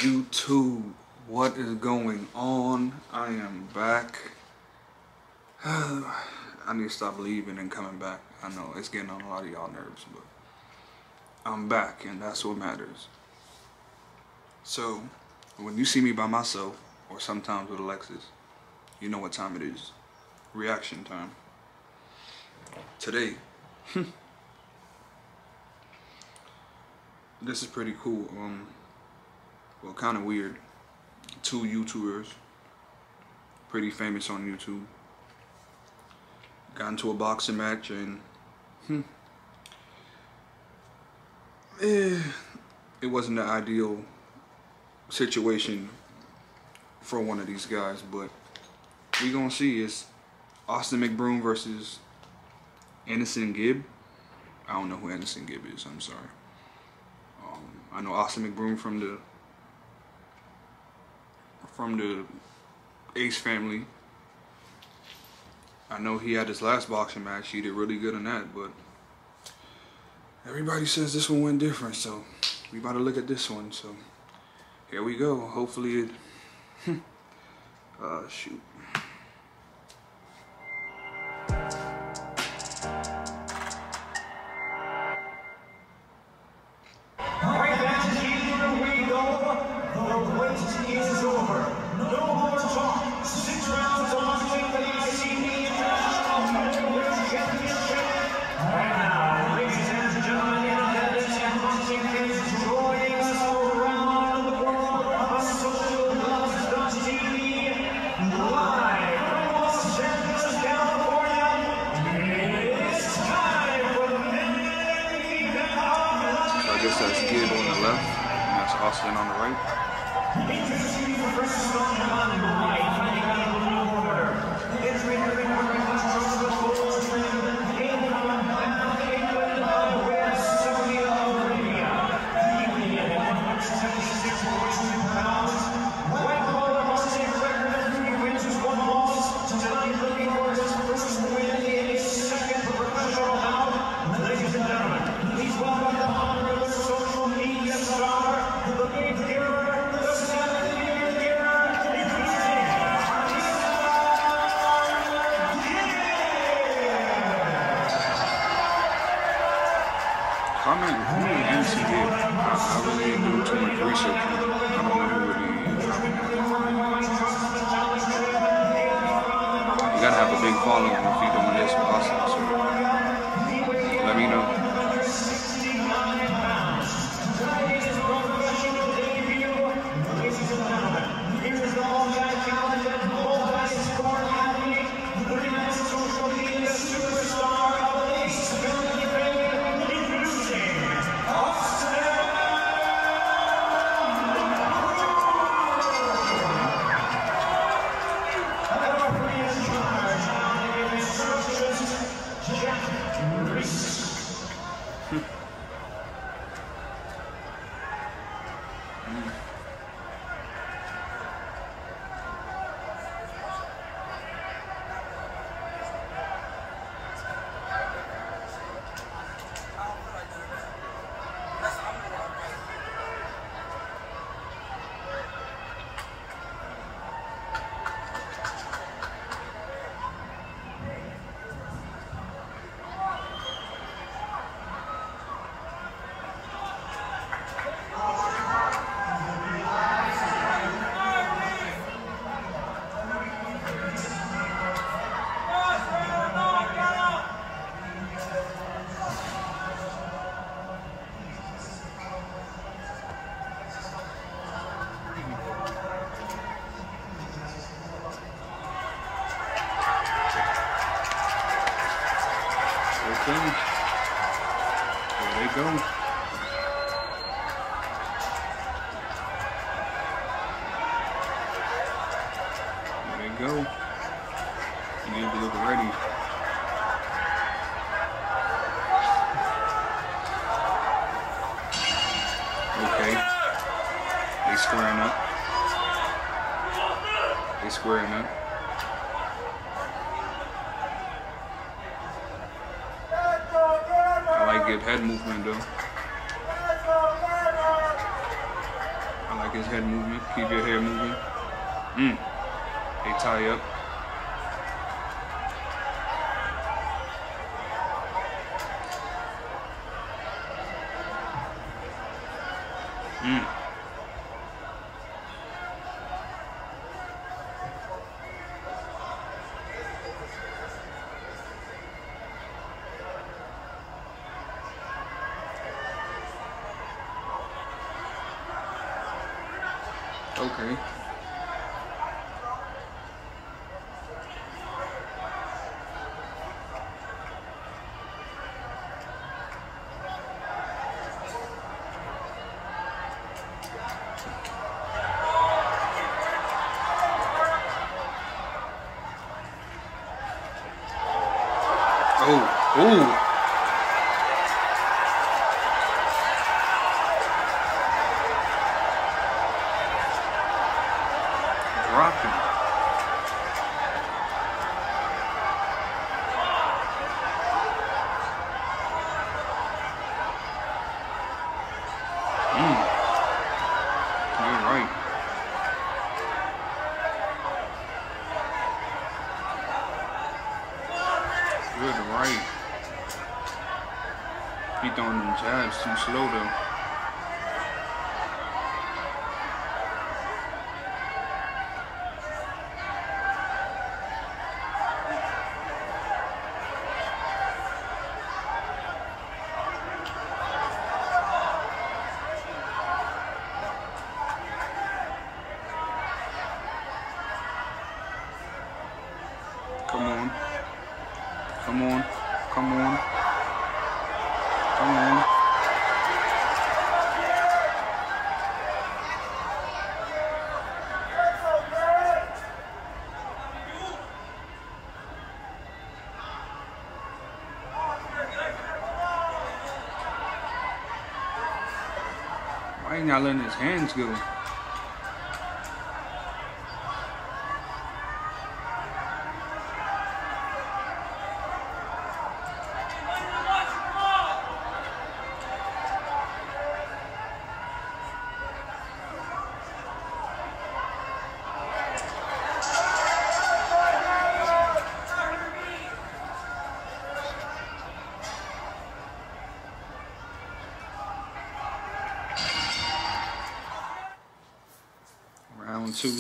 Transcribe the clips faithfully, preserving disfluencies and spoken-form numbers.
YouTube, what is going on? I am back. I need to stop leaving and coming back. I know it's getting on a lot of y'all nerves, but I'm back and that's what matters. So when you see me by myself or sometimes with Alexis, you know what time it is. Reaction time. Today this is pretty cool. Um well, kind of weird. Two YouTubers, pretty famous on YouTube, got into a boxing match and hmm, eh, it wasn't the ideal situation for one of these guys, but we gonna see. It's Austin McBroom versus Anderson Gibb. I don't know who Anderson Gibb is, I'm sorry. Um, I know Austin McBroom from the from the Ace family. I know he had his last boxing match. He did really good in that, but everybody says this one went different, so we about to look at this one. So here we go. Hopefully it uh shoot. I guess that's Gibb on the left, and that's Austin on the right. Comment who is he here? I, I really didn't do too much research. I don't know who it is. You gotta have a big following if you're doing this with Austin, so let me know. Okay, there they go. There they go. You need to look ready. Okay, they squaring up. They squaring up. I like good head movement though. I like like his head moving. Keep your head moving. Mm. They tie up. Mm. Okay. Oh, oh. Dropping. Mm. You're right. Good right. He throwing them jabs too slow though. Come on. Come on. Come on. Come on. Why ain't y'all letting his hands go? Round two.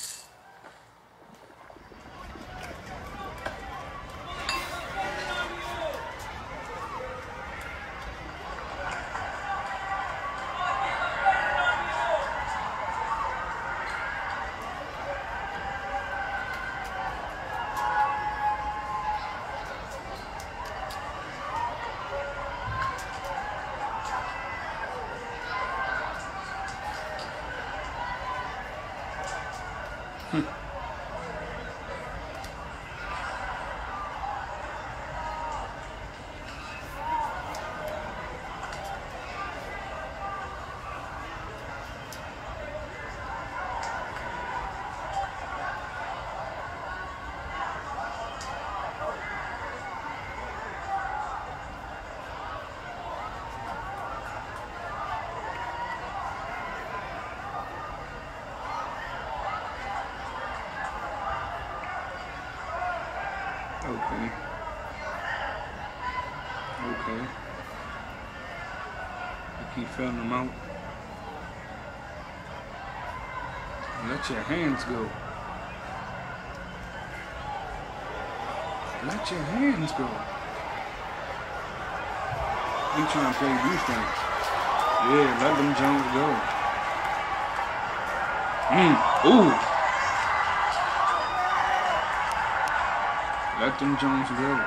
Okay. Okay. You keep filling them out. Let your hands go. Let your hands go. You trying to play defense. Yeah, let them Jones go. Mm. Ooh. Let them Jones go.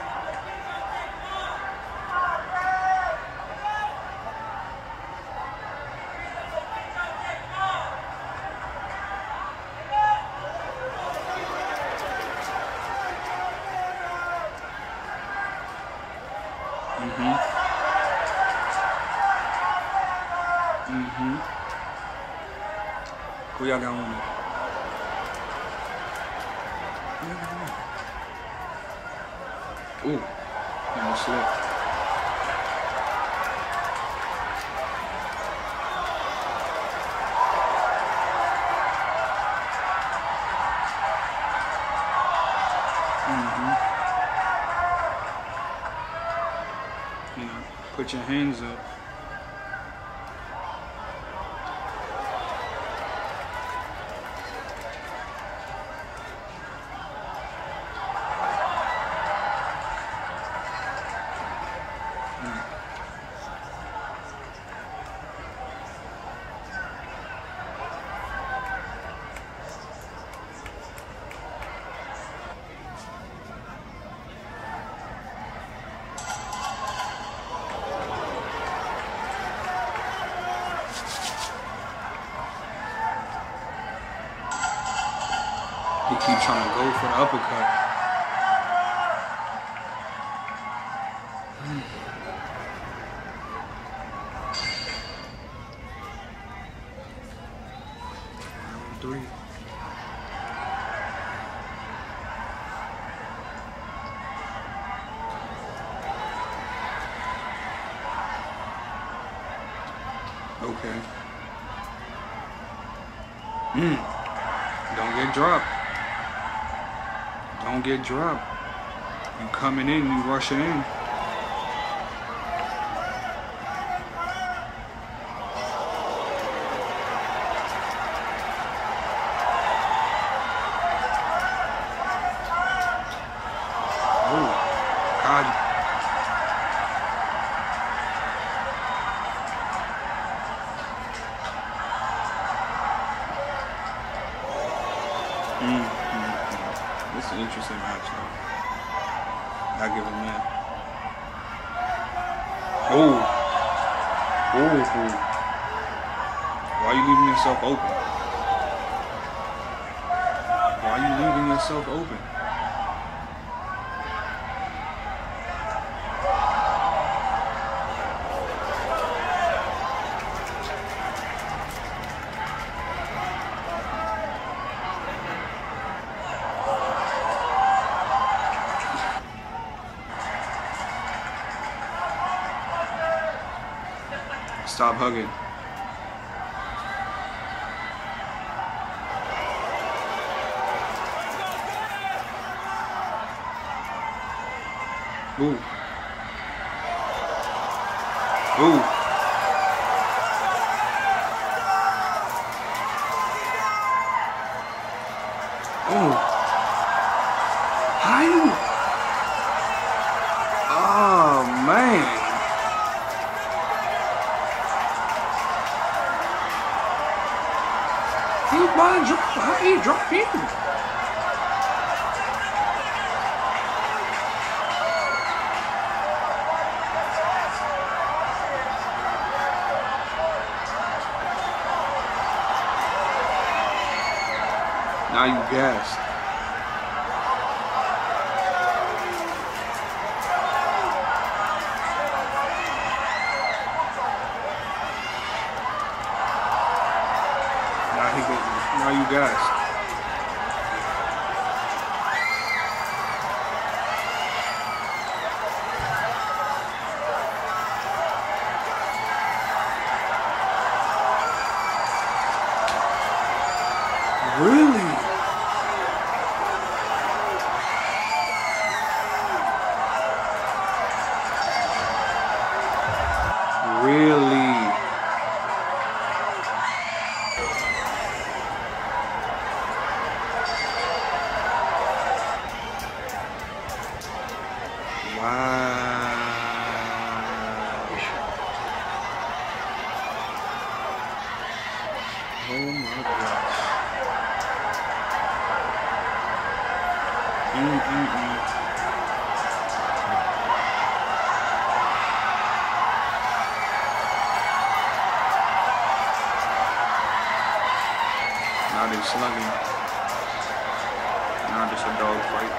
Mm-hmm. Mm-hmm. Who y'all got on it? Who y'all got on it? Ooh, no slip. Put your hands up. He keeps trying to go for the uppercut. Round three. Okay. Mm. Don't get dropped. Don't get dropped. You coming in, you rushing in. Oh, God. Mm, mm, mm. This is an interesting match, though. I give him that. Oh. Oh. Oh. Why are you leaving yourself open? Why are you leaving yourself open? Stop hugging. Ooh. Ooh. Oh. How you? Oh, man. He about to drop. How he drop you? Now you gassed. Now he go, now you gassed. Really? Really? Wow. Oh my gosh. Mm-mm-mm. Now they're slugging. Now just a dog fight.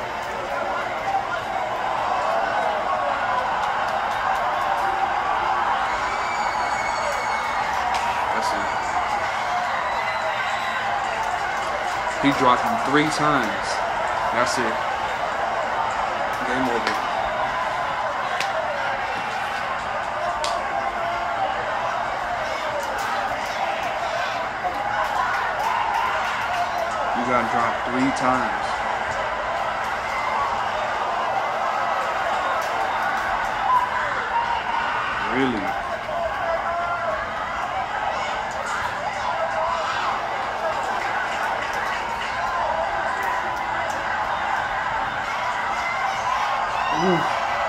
That's it. He dropped him three times. That's it. Game over. You got dropped three times. Really? Ooh.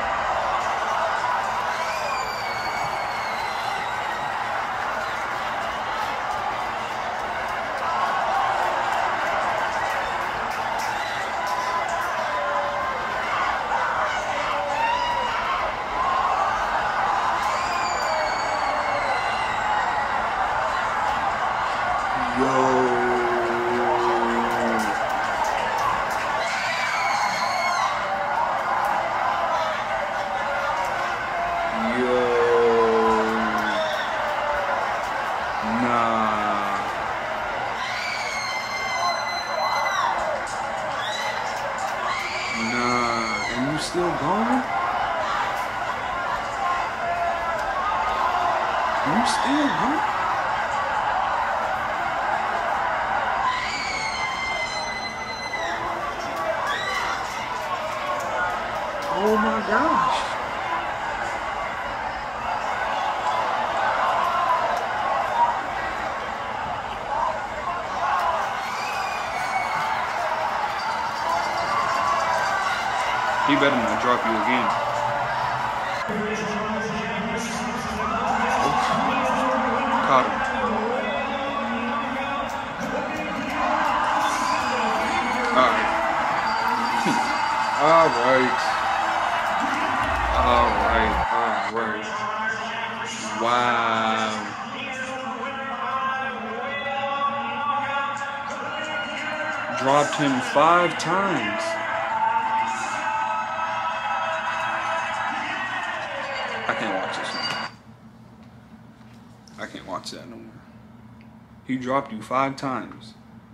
Still going? You still going? Oh my gosh. He better not drop you again. Oh. Caught him. Alright. Alright. Alright. Alright. Wow. Dropped him five times. I can't watch this anymore. I can't watch that no more. He dropped you five times.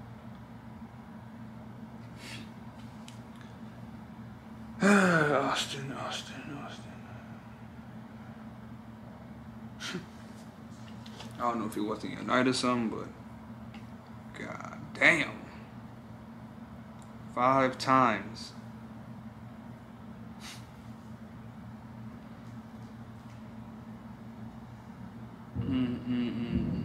Austin, Austin, Austin. I don't know if it wasn't your night or something, but god damn. Five times. Mm-mm-mm.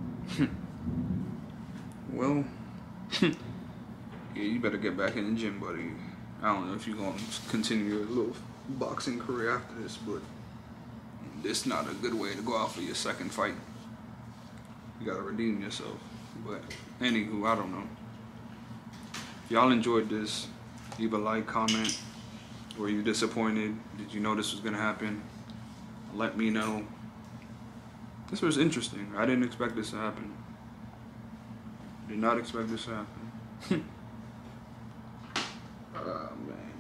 Well, yeah, you better get back in the gym, buddy. I don't know if you're going to continue your little boxing career after this, but this not a good way to go out for your second fight. You gotta redeem yourself. But anywho, I don't know. If y'all enjoyed this, leave a like, comment. Were you disappointed? Did you know this was gonna happen? Let me know. This was interesting. I didn't expect this to happen. Did not expect this to happen. Oh, man.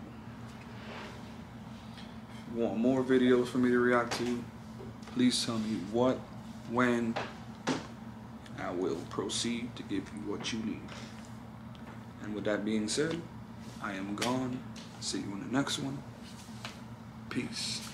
If you want more videos for me to react to, please tell me what, when, I will proceed to give you what you need. And with that being said, I am gone. See you in the next one. Peace.